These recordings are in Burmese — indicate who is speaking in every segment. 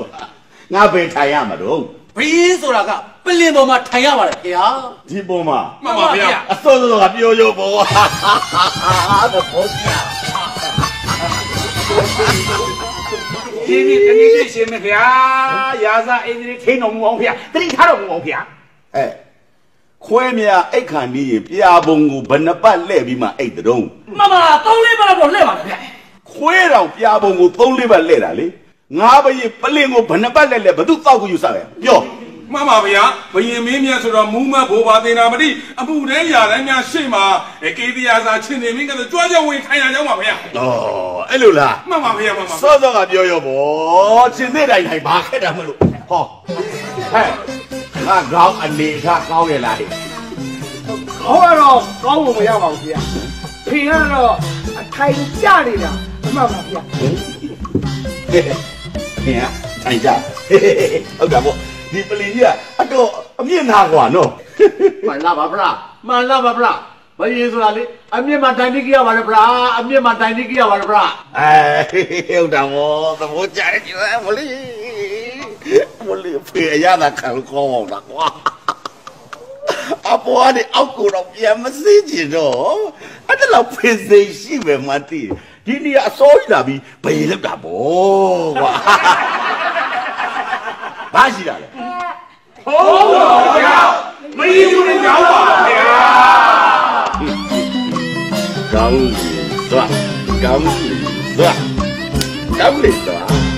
Speaker 1: ngã về thay à mà đúng
Speaker 2: bây giờ là cả bây giờ mà thay à mà đấy kìa
Speaker 1: đi bộ mà
Speaker 3: bây giờ
Speaker 1: tôi gặp yêu bộ nó khó chịu
Speaker 3: ini xem mày kìa giờ ra ini thấy nó ngon kìa thấy nó ngon kìa
Speaker 1: khoe mía ấy khăn đi bia bông ngủ bận bận lệ bị mà ấy được không
Speaker 2: mà tao lấy mà nó lấy mà
Speaker 1: khoe đâu bia bông ngủ tao lấy bận lệ là lấy ngã bây giờ bận lệ ngủ bận bận lệ bắt đầu tao cũng yêu sao vậy yo
Speaker 3: mà bây giờ mấy số đó mua mà bố bà tiền nào mà đi bố đấy giờ đấy nhà xem mà cái gì à ra trên này mình cái đó cho người thay nhà mà bây giờ
Speaker 1: ấy luôn là
Speaker 3: mà bây giờ
Speaker 1: sao gặp yêu bộ trên đây này bà cái đó mà luôn gạo anh đi gạo về lại
Speaker 4: khó rồi có một người vào kia thì nó thay cha đi nè mà kia
Speaker 1: nè thay cha ông cảm ơn đi beli à anh có miếng nào quả nó
Speaker 2: mà làm bả bây giờ là đi anh miếng mà thay đi kia vào bả anh miếng mà thay đi kia vào bả
Speaker 1: ông cảm ơn cha chứ một ly phê ra là khăn con là quá bố anh ông cụ nó bia mà gì chứ đó anh là phê gì xí về mà đi đi à soi là bị bể lắm đã bố ba gì đó
Speaker 3: mấy yêu nó giáo à
Speaker 1: cắm lì xoa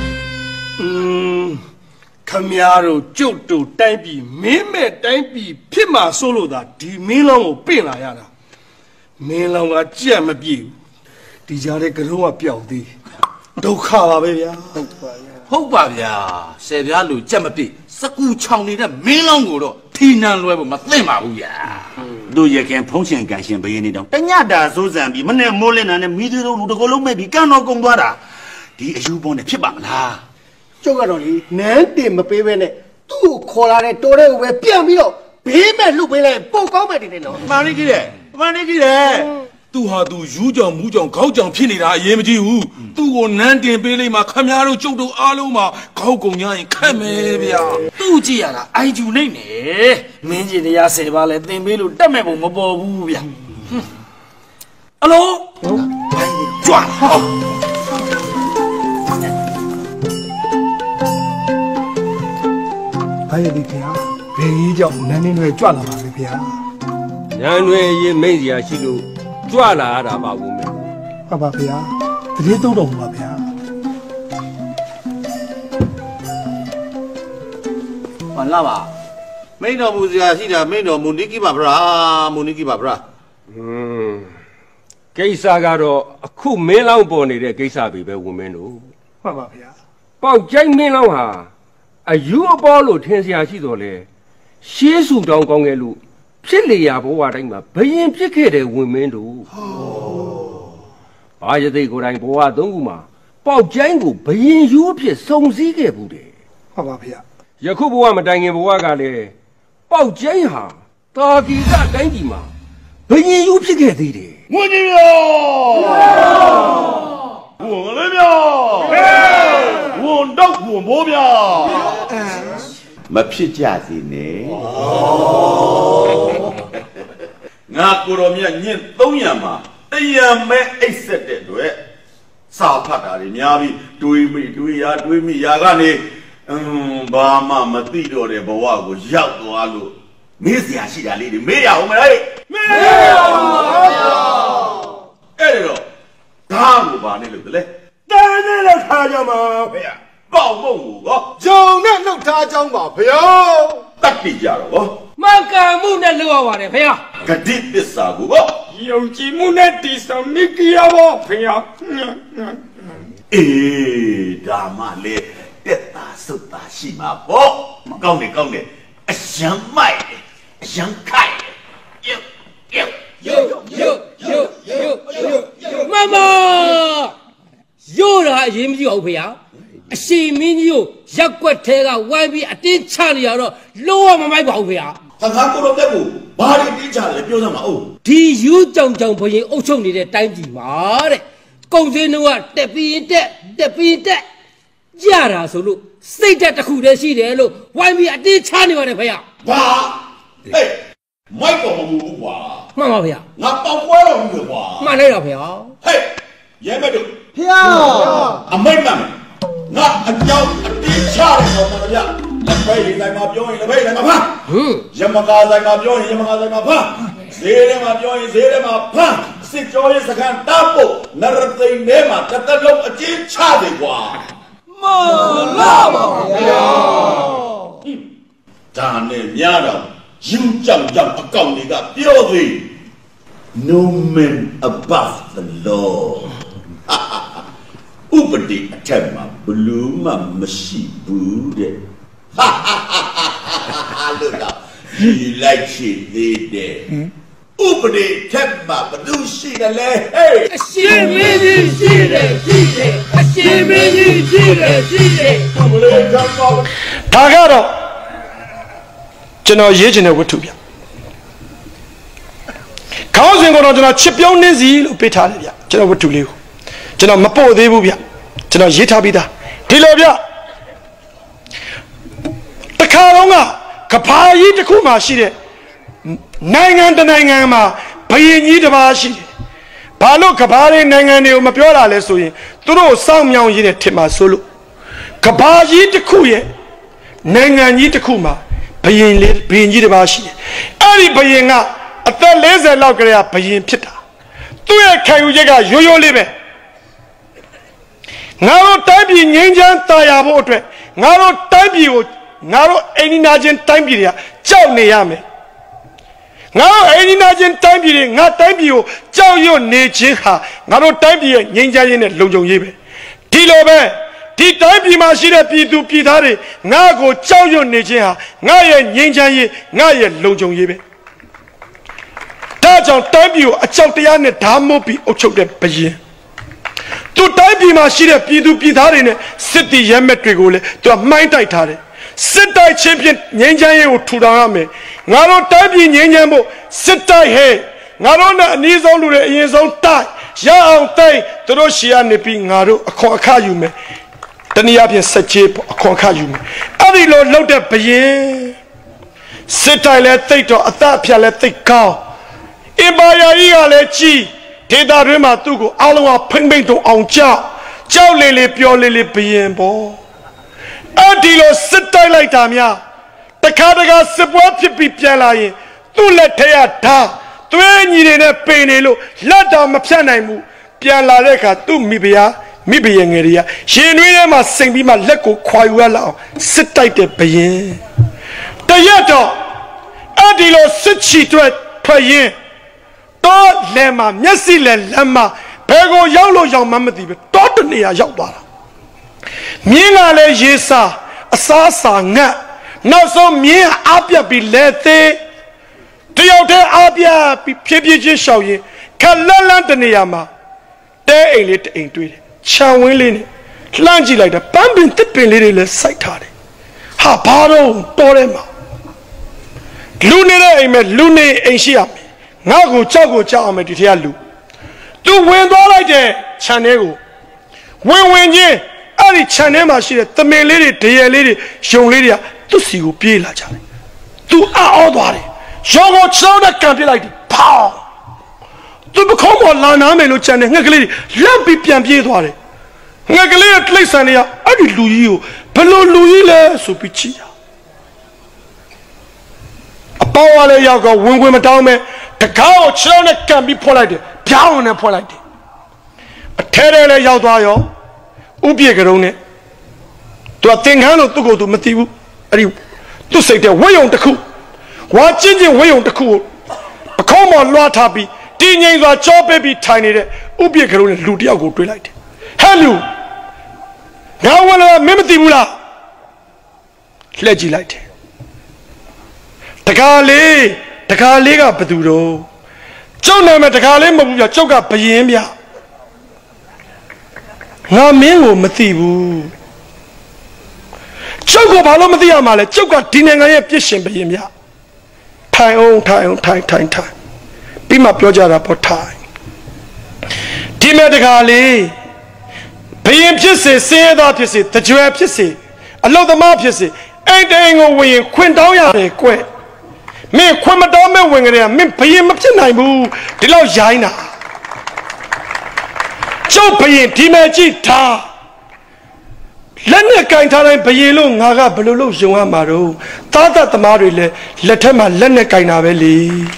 Speaker 4: Camaro chụp tụ tay bị mẹ tay bị phía mà solo đó thì mình lòng một bên là ya đó mình lòng cái chuyện mà bị thì giờ đây cái lúc mà biểu đi đâu khá là bây giờ
Speaker 2: ဟုတ်ပါဗျာဆယ်ပြားလူကြက်မပြည့်စကူချောင်းနေတဲ့မင်းလောင်းကိုတော့ထီနန်းလွဲဖို့မသိပါဘူးဗျာ
Speaker 1: တို့ရခင်ဖုံးချင်ကန်ရှင်ဘယင်းနေတော့တညတာစိုးစံပြီးမနဲ့မိုးလင်းတာနဲ့မိသူတို့လူတကောလုံးမဲ့ပြီးကန်းတော်ကုန်သွားတာဒီအယူပေါ်နဲ့ဖြစ်ပါမလား
Speaker 4: ကျုပ်ကတော့လေနန်းတင်မပေးဘဲနဲ့သူ့ကိုခေါ်လာတဲ့တိုးတဲ့ကိုပဲပြန်ပြီးတော့ဘေးမဲ့လှုပ်ပေးလိုက်ပို့ကောင်းမဲ့တင်တယ်နော်
Speaker 1: မှန်နေကြီးတယ်
Speaker 3: သူဟာသူယူကြောင်မူးကြောင်ခေါက်ကြောင်ဖြစ်နေတာအရေးမကြီးဘူးသူ့ကိုနန်းတင်ပေးလိုက်မှခမရတို့ကျုပ်တို့အားလုံးမှာခေါက်ကုန်ကြရင်ခက်မယ်ဗျာ
Speaker 2: သူ့ကြည့်ရတာအိုင်ဂျူနေနေမင်းကြီးတရား10ပါးလဲသင်ပေးလို့တက်မဲ့ပုံမပေါ်ဘူးဗျာအလိုကြွား
Speaker 4: ဘာရည်ခင်ဗျာဘေးကြောင့်နန်းနေတွေကြွလာပါပဲဗျာ
Speaker 5: နန်းတွေရေးမိတ်စရာရှိလို့ကြွလာရတာပါဘူးမယ်
Speaker 4: ဟုတ်ပါဗျာတတိသုံးတော်ပါဗျာ
Speaker 1: မလာပါမိန်တော်မူစရာရှိတာမိန်တော်မူနိကိပါဗရာ
Speaker 5: ကိစ္စကတော့အခုမင်းလောင်းပေါ်နေတဲ့ကိစ္စပဲဝင်မင်းတို့
Speaker 4: ဟုတ်ပါဗျာ
Speaker 5: ပေါက်ကျိုင်းမင်းလောင်းဟာအယူအပေါ်လို့ထင်စရာရှိတော်လေရှေးစုတောင်းကောင်းခဲ့လို့ဖြစ်လေရာဘဝတိုင်းမှာဘယင်ဖြစ်ခဲ့တဲ့ဝင်မင်းတို့ဘာရသေးကိုယ်တိုင်ဘဝသုံးခုမှာပေါက်ကျိုင်းကိုဘယင်ယူအဖြစ်စုံစည်းခဲ့ဘူးတယ်
Speaker 4: ဟုတ်ပါဗျာ
Speaker 5: ယခုဘဝမတိုင်ခင်ဘဝကလည်းပေါက်ကျိုင်းဟာတာဂီကတိုင်းပြည်မှာဘယင်ယူဖြစ်ခဲ့သေးတယ်
Speaker 1: ဝင်ကြီးရောဝင်လေမြောဝန်တော့ဝန်ဘိုးမြောမဖြစ်ကြစီနဲ့ငါကိုရောမြတ်ညင့်300မှာတရံမဲအိတ်ဆက်တဲ့အတွက်စာဖတ်တာတွေများပြီးတွေးမိရာကနေဘာမှမသိတော့တဲ့ဘဝကိုရောက်သွားလို့မေးစရာရှိတာလေးတွေမေးရအောင်မလားမေးရအောင်ပါဗျာအဲ့တော့ဒါကိုဘာနဲ့လို့တလဲတန်းနဲ့လောက်ထားကြမှာဗျာပေါက်မုံကို
Speaker 4: ဂျုံနဲ့လှုပ်ထားကြောင်းပါဗျာ
Speaker 1: တတ်တိကြတော့
Speaker 2: မှန်ကန်မှုနဲ့လှုပ်ရပါတယ်ဗျာ
Speaker 1: ဂတိပစ္စာကို
Speaker 4: ယုံကြည်မှုနဲ့တည်ဆောင်နိကိယပါဗျာ
Speaker 1: အေးဒါမှလေတက်တာစုတ်တာရှိမှာပေါ့ကောင်းတယ်အရှမ်းမိုက်အရှမ်းခိုက်
Speaker 2: မမရိုးတာအရင်မကြည့်အောင်ဖေရအရှိမင်းကြီးကိုရက်ွက်ထဲကဝိုင်းပြီးအတင်းချနေရတော့လုံးဝမမိုက်ပါဘူးဖေရ
Speaker 1: ဟာငါကိုတော့တက်ဘူးဘာတွေတင်းချလဲပြောစမ်းပါဦး
Speaker 2: ဒီယူကြောင်ဘုရင်အုပ်ချုပ်နေတဲ့တိုင်းပြည်မှာတဲ့ကုံစင်းတို့ကတက်ပြီးတက်ကြတာဆိုလို့
Speaker 6: စိတ်တက်တစ်ခုတည်းရှိတယ်လို့ဝိုင်းပြီးအတင်းချနေပါတယ်ဖေရ
Speaker 1: ဘာဟေးမိုက်တော်မမူဘူးကွာ
Speaker 6: မှန်ပါဖေရ
Speaker 1: ငါပေါက်ပွဲတော်မူတယ်ကွာ
Speaker 6: မှန်လိုက်တာဖေရ
Speaker 1: ဟေးရဲမဲ့တို့
Speaker 6: ဖေရ
Speaker 1: အမိတ်မှန်ငါအကြောင်းအတင်းချတယ်တော့မလားဗျလက်ဖက်ရည်ဆိုင်မှာပြောရင်လက်ဖက်ရည်ဆိုင်မှာဖမ်းရမကာဆိုင်မှာပြောရင်ရမကာဆိုင်မှာဖမ်းဈေးထဲမှာပြောရင်ဈေးထဲမှာဖမ်းစစ်ကြောရေးစခန်းတပ်ဖို့နရသိန်းထဲမှာတစ်သက်လုံးအကျဉ်းချတယ်ကွာ
Speaker 6: မှန်လားပါဗျာ
Speaker 1: ဒါနဲ့များတော့ယူကြောင်ကြောင်အကောင့်တွေကပြောသေး No man above the law ဥပဒေအထက်မှာဘလူးမှမရှိဘူးတဲ့လို့တော့ဒီလိုက်ရှိသေးတယ်ဥပဒေထက်မှာဘလူးရှိတယ်လေဟေး
Speaker 6: အရှင်မင်းကြီးရှိတယ်ရှိတယ်အရှင်မင်းကြီးရှိတယ်ရှိတယ်
Speaker 1: ဘလို့ကြောင်ပါ
Speaker 4: ဒါကတော့ကျွန်တော်ရေးချင်တဲ့ဝတ္ထုဗျခေါင်းစဉ်ကတော့ကျွန်တော်ချစ်ပြောင်းနေစီလို့ပေးထားတယ်ဗျကျွန်တော်ဝတ္ထုလေးကိုကျွန်တော်မပို့သေးဘူးဗျကျွန်တော်ရေးထားပြီးသားဒီလိုဗျတခါတော့ကဘာကြီးတစ်ခုမှရှိတဲ့နိုင်ငံတနိုင်ငံမှာဘယင်ကြီးတစ်ပါးရှိတယ်ဘာလို့ကဘာတွေနိုင်ငံတွေကိုမပြောတာလဲဆိုရင်သူတို့စောင့်မြောင်ရတဲ့ထင်မှာဆိုလို့ကဘာကြီးတစ်ခုရဲ့နိုင်ငံကြီးတစ်ခုမှာဘယင်ကြီးတစ်ပါးရှိတယ်အဲ့ဒီဘယင်ကအသက်40လောက်ကလေးကဘယင်ဖြစ်တာသူ့ရဲ့ခံယူချက်ကရိုးရိုးလေးပဲငါတို့တိုင်းပြည်ငြိမ်းချမ်းသာယာဖို့အတွက်ငါတို့တိုင်းပြည်ကိုငါတို့အိန္ဒိနာချင်းတိုင်းပြည်တွေကကြောက်နေရမယ်ငါတို့အိန္ဒိနာချင်းတိုင်းပြည်တွေငါတိုင်းပြည်ကိုကြောက်ရွံ့နေခြင်းဟာငါတို့တိုင်းပြည်ရဲ့ငြိမ်းချမ်းရေးနဲ့လုံခြုံရေးပဲဒီလိုပဲဒီတိုင်းပြည်မှာရှိတဲ့ပြည်သူပြည်သားတွေငါ့ကိုကြောက်ရွံ့နေခြင်းဟာငါရဲ့ငြိမ်းချမ်းရေးငါရဲ့လုံခြုံရေးပဲဒါကြောင့်တိုင်းပြည်ကိုအကြောက်တရားနဲ့ဓာတ်မို့ပြီးအုပ်ချုပ်တဲ့ဘုရင်သူတိုင်းပြည်မှာရှိတဲ့ပြည်သူပြည်သားတွေနဲ့စစ်တီရဲမဲ့တွေကိုလည်းသူကမှိုင်းတိုက်ထားတယ်စစ်တိုက်ချင်းဖြင့်ငြိမ်းချမ်းရေးကိုထူထောင်ရမယ်ငါတို့တိုင်းပြည်ငြိမ်းချမ်းဖို့စစ်တိုက်ဟဲ့ငါတို့နဲ့အနည်းဆုံးလူတွေအရင်ဆုံးတိုက်ရအောင်တိုက်သူတို့ရှေ့ကနေပြီးငါတို့အခွန်အခယူမယ်တနည်းအားဖြင့်စက်ကြီးအခွန်အခယူမယ်အဲ့ဒီလိုလှုပ်တဲ့ဘုရင်စစ်တိုက်လဲတိတ်တော့အသက်အဖြတ်လဲတိတ်ကောင်းအင်ပါယာကြီးကလည်းကြီးဒေတာတွင်မှာသူ့ကိုအားလုံးကဖိမ့်ဖိမ့်တုံအောင်ကြောက်လေလေပြောလေလေဘယင်ပေါ့အဲ့ဒီလိုစစ်တိုက်လိုက်တာများတခါတခါစစ်ပွဲဖြစ်ပြီးပြန်လာရင်သူ့လက်ထဲကဓာသွေးညီတွေနဲ့ပင်နေလို့လက်တော်မဖြတ်နိုင်ဘူးပြန်လာတဲ့အခါသူ့မိဖုရားမိဘရဲ့ငယ်တွေကရင်နှွေးထဲမှာစိန်ပြီးမှလက်ကိုခွာယူရလောက်စစ်တိုက်တဲ့ဘယင်တရက်တော့အဲ့ဒီလိုစစ်ချီထွက်ရင်တော့လဲမှာမျက်စိလဲလမ်းမှာဘယ်ကိုရောက်လို့ရောက်မှမသိပဲတော့တနေရာရောက်သွားတာမြင်းကလည်းရေစာအစားစာငတ်နောက်ဆုံးမြင်းအားပြတ်ပြီးလဲသေးတယောက်တည်းအားပြတ်ပြီးဖြည်းဖြည်းချင်းရှောက်ရင်ခက်လန်းလန်းတနေရာမှာတဲအိမ်လေးတအိမ်တွေ့တယ်ခြံဝင်းလေးနဲ့လှမ်းကြည့်လိုက်တာပန်းပင်တစ်ပင်လေးတွေလည်းစိုက်ထားတယ်ဟာဘာတော့တော်တယ်မှာလူနေတဲ့အိမ်မဲ့လူနေအိမ်ရှိရမယ်ငါ့ကိုကြောက်အောင်မယ်ဒီထက်ကလူသူဝင်သွားလိုက်တဲ့ခြံထဲကိုဝင်ချင်းအဲ့ဒီခြံထဲမှာရှိတဲ့သမင်လေးတွေဒရယ်လေးတွေယုံလေးတွေကသူ့စီကိုပြေးလာကြတယ်သူအော်သွားတယ်ရောကိုချောင်းနဲ့ကန်ပြလိုက်တယ်ဖောင်းသူပခုံးပေါ်လာနာမယ်လို့ကြံတယ်ငှက်ကလေးတွေလန့်ပြီးပြန်ပြေးသွားတယ်ငှက်ကလေးရဲ့တိတ်ဆန်တွေကအဲ့ဒီလူကြီးကိုဘယ်လိုလူကြီးလဲဆိုပြီးချီတာအပေါင်းဝါလေးရောက်တော့ဝင်မတောင်းမဲ့တကားကိုချောင်းနဲ့ကန်ပြီးဖွက်လိုက်တယ်ပြောင်းနဲ့ဖွက်လိုက်တယ်အထဲထဲလည်းရောက်သွားရောဥပြေကရုံးနဲ့သူကသင်္ကန်းလို့သူ့ကိုယ်သူမသိဘူးအဲ့ဒီသူ့စိတ်ထဲဝိယုံတစ်ခုဝါချင်းဝိယုံတစ်ခုကိုပခုံးပေါ်လွှားထားပြီးတင်းငိမ့်စွာကြောပေးပြီးထိုင်နေတဲ့ဥပြေကရုံးနဲ့လူတယောက်ကိုတွေ့လိုက်တယ်ဟဲ့လူငါဝင်လာမင်းမသိဘူးလားလှည့်ကြည့်လိုက်တယ်တကားလေးကဘသူတော့ကျုပ်နာမည်တကားလေးမဟုတ်ဘူးပြကျုပ်ကဘယင်းပြငါမင်းကိုမသိဘူးကျုပ်ကဘာလို့မသိရမှာလဲကျုပ်ကဒီနိုင်ငံရဲ့ပြစ်ရှင်ဘယင်းပြထိုင်အောင်ပြီးမှပြောကြတာပေါ့ထိုင်ဒီမဲ့တကားလေးဘယင်းဖြစ်စေစင်းရသားဖြစ်စေတကြွယ်ဖြစ်စေ a lot of mafia. Ain't ain't going quint down here, quit. Me quit down my wing there, me pay him up tonight, boo. The law China. Joe paying Timaji ta. Lena Kaintana Payelo, Naga, Belulu, Jumaro, Tata Tamarile, let him a Lena Kainaveli.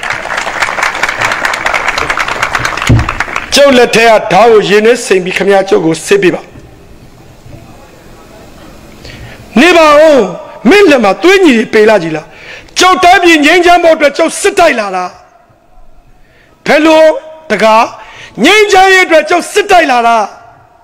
Speaker 4: Joe let her Tao Genes and become a Jogo Sebiba. Never Milama, 20 Pelagila. Joe Tabi, Yanjamo, Joe Sitaila. Pelo, Taga, Yanja, Joe Sitaila.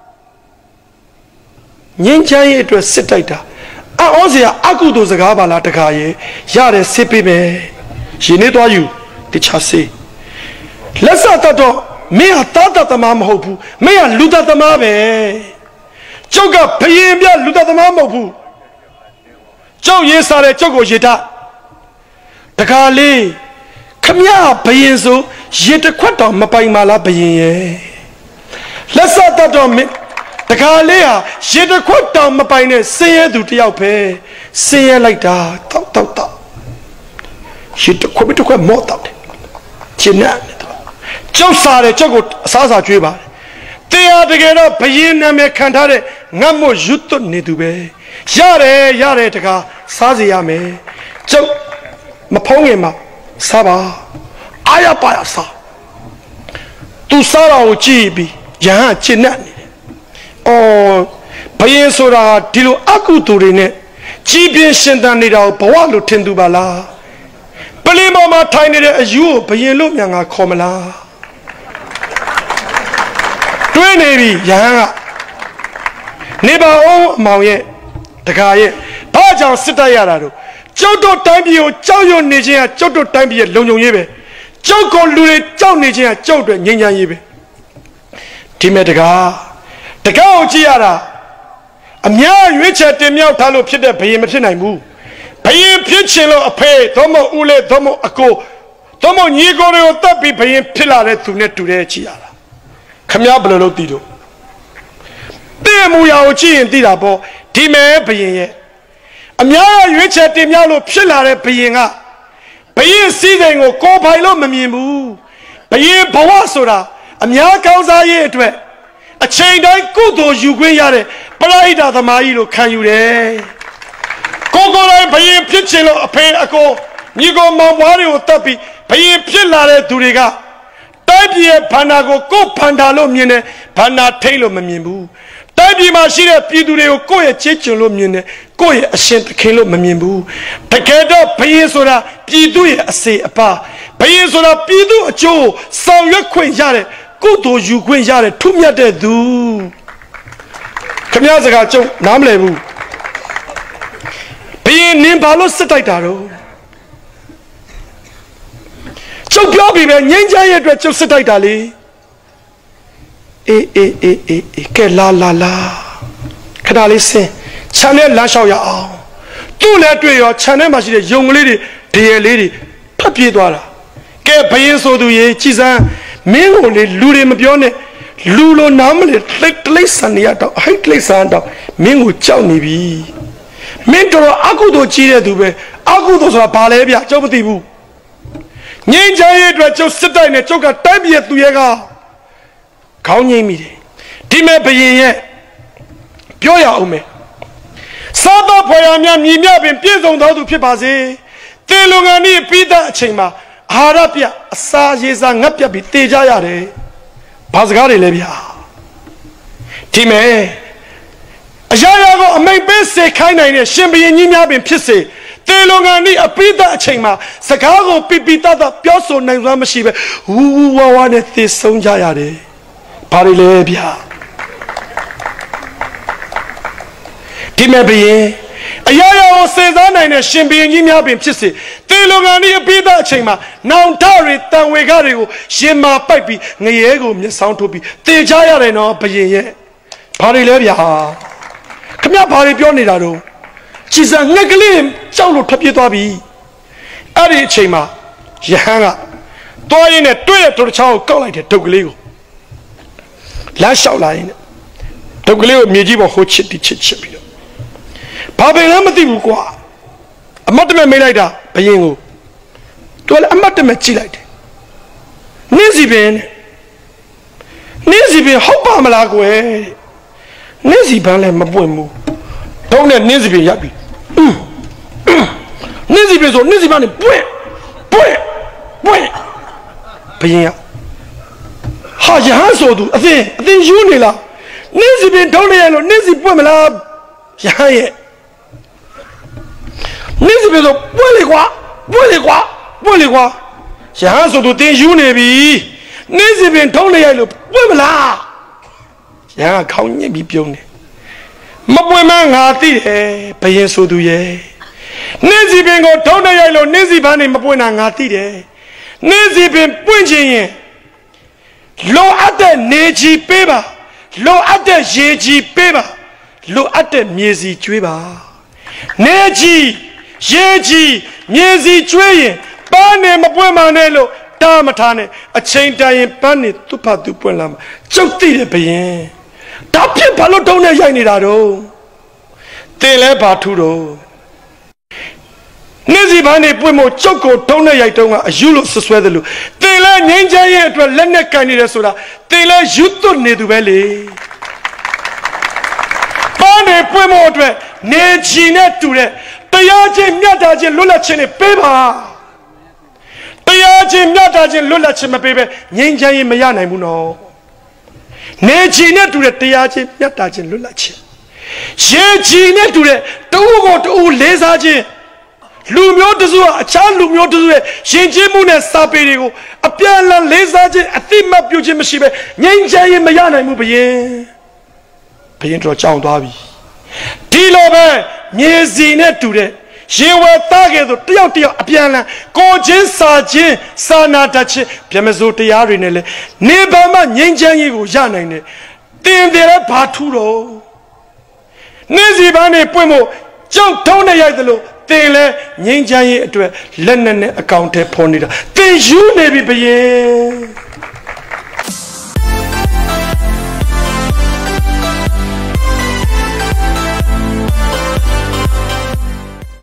Speaker 4: Ninja, it was Sitaita. I was here, Akudo Zagabala Takaye, Yare Sipi, she need you, the chassis. Let's not talk, me a tata the mam hopu, me a luda the mabe. Joga, Payambia, luda the mamopu. Joe, yes, I Jogo Jeta. Takali, come here, Payenzo, Jeta Quata, Mapai Mala Paye. Let's not talk me. The Galea, she the quote down my pine, say it to the outpay, say it like that, talk. She took quite to quite more out. Chinan. Josare, Chogo, Sasa Juba. They are together, Payin and Mecantare, Namo Juto Nidube. Yare, Taka, Saziame, Jo Mapongema, Saba, Ayapayasa. Tu Sara Uchibi, Jahan Chinan. Oh, Payensora, Tilo Akuturine, Chibian Shendanida, Pawalo Tendubala, Palima tiny as you, Payelo Yanga Komala. Twenty, Yanga Neba O Mauye, Takaye, Pajan Sitayaro, Jodo Tambio, Joyo Nigia, Jodo Tambia, Lonyo Yebe, Joko Lure, Joe Nigia, Jodo, Yanya Yebe, Timetaga. The cow Giara. A meow which at the meow talo pit a pay machine. Pay pitchelo a pay, Tomo Ule, Tomo Ako, Tomo Nigo, Tapi paying pillar to net to their Chiara. Camiablo Dido. There Muyaochi and Didabo, Time paying. A meow which at the meow pillar paying up. Paying season or co pilo mamimu. Paying Pawasora. A meow cows are yet to a chain I go to you, Guayare, but I got the Mailo, can you there? Coco, paying pitchelo, a pay a go, Nigo Mawario Tapi, paying Pilare to Riga. Tabi Panago, go Pandalo Mine, Pana Taylor Mamimbu. Tabi Machine, Pidureo, Koya Chichelo Mine, Koya, a shent kilo Mamimbu. Takeda, Payensora, Pidu, a say a pa. Payensora, Pidu, a Joe, so your queen yare. Go to you, Queen Yare, to me at the do. Come here, Zagacho, Namlebu. Being Nimbalo Sitaitaro. So, Bobby, Ninja, Retro Sitaitali. Que la Can I listen? Channel Lashao. Do let your channel machine, young lady, dear lady, Papi Dwara. Get paying so do ye, Chizan. Mingo Lurim Bione, Lulo Namle, Lake High Lake Santa, Mingo Chownibi. Mentor Akudo Chile Dube, Akudos are Palebia, Chobotibu. Ninja Edra Sita in a choker, Tabia to Yaga. County me. Time Paye Pioya Ome. Saba Poyamia, Mimia, and Piazon to Pipazi. Telungani Pita Chema. Harapia, Sajeza, Napia, Tejayare, Pasgari Lebia. Time Ajago, may best say kind of Shimbi and Yimia been pissy. Telongani, a Pita Chema, Sakago, Pipita, Pioso, Namashiba, who wanted this song Jayare, Parilebia. Time be. Ayaya says, I know Shimbi and Yimia been pissy. Telongani a Pita Chema, now Tari, Tanwegarigo, Shima Pipi, Niego, sound to be Tejaya no Paye. Parilebia. Come here, Paripionido. She's a Nagalim, Jalo Tapitabi. Adi Chema, Jahanga. Toy in a toilet to the child, call like a Togolego. Last outline Togolego, Mijibo, Hochiti Chip. ဘာပင်လည်းမသိဘူးကွာအမတ်တမဲ့မိတ်လိုက်တာဘယင်ကိုသူကလည်းအမတ်တမဲ့ကြည့်လိုက်တယ်နင်းစီပင်ဟုတ်ပါမလားကွယ်နင်းစီပန်းလည်းမပွင့်ဘူးတော့နဲ့နင်းစီပင်ရပ်ပြီနင်းစီပင်ဆိုနင်းစီပန်းနဲ့ပွင့်ဘယင်ကဟာရဟန်းဆိုသူအသင်ယူနေလားနင်းစီပင်ထုံးနေရလို့နင်းစီပွင့်မလားရဟန်းရဲ့နင်းစီပင်ဆိုပွင့်လေကွာရဟန်းဆိုသူသင်ယူနေပြီနင်းစီပင်ထုံးနေရလို့ပွင့်မလားရဟန်းခေါင်းညစ်ပြီးပြုံးတယ်မပွင့်မငါသိတယ်ဘယင်ဆိုသူရဲ့နင်းစီပင်ကိုထုံးနေရလို့နင်းစီပန်းနေမပွင့်တာငါသိတယ်နင်းစီပင်ပွင့်ခြင်းရင်လိုအပ်တဲ့နေကြီးပေးပါလိုအပ်တဲ့ရေကြီးပေးပါလိုအပ်တဲ့မြေစီကျွေးပါနေကြီးရေကြီးမြေစီကျွေးရင်ပန်းနေမပွင့်မှနဲ့လို့တားမထားနဲ့အချိန်တန်ရင်ပန်းနေသူ့ဖတ်သူပွင့်လာမှာကျုပ်သိတယ်ဘယင်ဒါဖြစ်ဘာလို့တုံးနဲ့ရိုက်နေတာတော့တင်လဲဘာထူတော့နေစီပန်းနေပွင့်မို့ကျုပ်ကိုတုံးနဲ့ရိုက်တုံးကအယူလို့ဆွဆွဲတယ်လို့တင်လဲငိမ့်ချမ်းရဲ့အတွက်လက်နဲ့ကန်နေတယ်ဆိုတာတင်လဲယူသွတ်နေသူပဲလေပန်းနေပွင့်မို့အတွက်နေချီနဲ့တူတဲ့တရားချင်းမြတ်တာချင်းလွတ်လပ်ခြင်းနဲ့ပေးပါတရားချင်းမြတ်တာချင်းလွတ်လပ်ခြင်းမပေးပဲငြိမ်းချမ်းရေးမရနိုင်ဘူးနော်နေချီနဲ့တူတဲ့တရားချင်းမြတ်တာချင်းလွတ်လပ်ခြင်းရေချီနဲ့တူတဲ့တူကိုတူလေးစားခြင်းလူမျိုးတစုကအခြားလူမျိုးတစုရဲ့ရှင်ချင်းမှုနဲ့စာပေတွေကိုအပြန်အလှန်လေးစားခြင်းအတိမတ်ပြုခြင်းမရှိပဲငြိမ်းချမ်းရေးမရနိုင်ဘူးဘယင်တော့ကြောင်သွားပြီဒီလိုပဲမြေစီနဲ့တူတဲ့ရေဝဲသားကဲဆိုတယောက်အပြန်လန်းကိုချင်းစာချင်းစာနာတတ်ချင်းဗြဟ္မစိုးတရားတွေနဲ့လေနေဘာမှငြိမ်းချမ်းရေးကိုရနိုင်တယ်တင်တယ်လည်းဘာထူးတော့နေစီပန်းနေပွင့်ဖို့ကြောက်ထုံးနေရိုက်သလိုတင်လဲငြိမ်းချမ်းရေးအတွက်လက်နဲ့အကောင့်ထဲဖော်နေတာတင်ယူနေပြီဘယင်